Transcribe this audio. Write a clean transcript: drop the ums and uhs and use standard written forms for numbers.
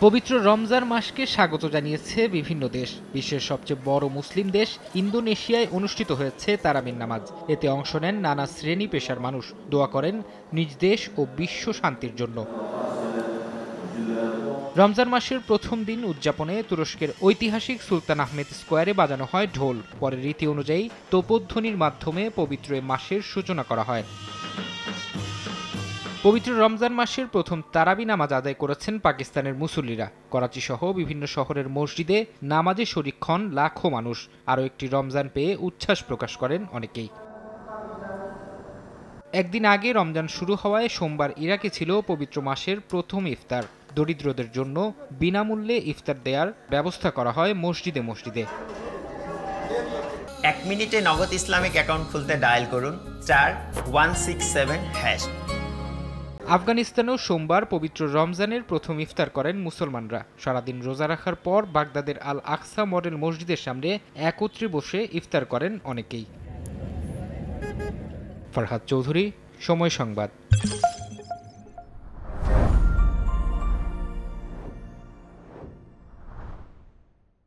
পবিত্র রমজান মাসকে স্বাগত জানিয়েছে বিভিন্ন দেশ। বিশ্বের সবচেয়ে বড় মুসলিম দেশ ইন্দোনেশিয়ায় অনুষ্ঠিত হয়েছে তারাবির নামাজ। এতে অংশ নেন নানা শ্রেণী পেশার মানুষ, দোয়া করেন নিজ দেশ ও বিশ্ব শান্তির জন্য। রমজান মাসের প্রথম দিন উদযাপনে তুরস্কের ঐতিহাসিক সুলতান আহমেদ স্কোয়ারে বাজানো হয় ঢোল। পরে রীতি অনুযায়ী তোপধ্বনির মাধ্যমে পবিত্র এ মাসের সূচনা করা হয়। পবিত্র রমজান মাসের প্রথম তারাবি নামাজ আদায় করেছেন পাকিস্তানের মুসল্লিরা। করাচি সহ বিভিন্ন শহরের মসজিদে নামাজে শরিক হন লাখো মানুষ। আরও একটি রমজান পেয়ে উচ্ছ্বাস প্রকাশ করেন অনেকেই। একদিন আগে রমজান শুরু হওয়ায় সোমবার ইরাকে ছিল পবিত্র মাসের প্রথম ইফতার। দরিদ্রদের জন্য বিনামূল্যে ইফতার দেওয়ার ব্যবস্থা করা হয় মসজিদে মসজিদে। 1 মিনিটে নগদ ইসলামিক অ্যাকাউন্ট খুলতে ডায়াল করুন *167#। আফগানিস্তানেও সোমবার পবিত্র রমজানের প্রথম ইফতার করেন মুসলমানরা। সারাদিন রোজা রাখার পর বাগদাদের আল আকসা মডেল মসজিদের সামনে একত্রে বসে ইফতার করেন অনেকেই। ফরহাদ চৌধুরী, সময় সংবাদ।